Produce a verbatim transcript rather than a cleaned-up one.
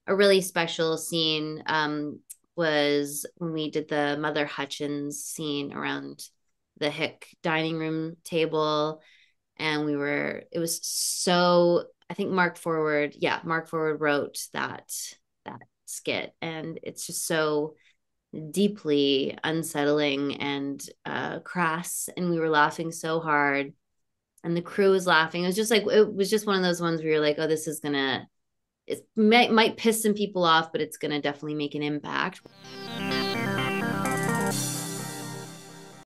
a really special scene um, was when we did the Mother Hutchins scene around the Hick dining room table. And we were, it was so, I think Mark Forward, yeah, Mark Forward wrote that, that skit. And it's just so deeply unsettling and uh, crass. And we were laughing so hard. And the crew was laughing. It was just like, it was just one of those ones where you're like, oh, this is going to, it might, might piss some people off, but it's going to definitely make an impact.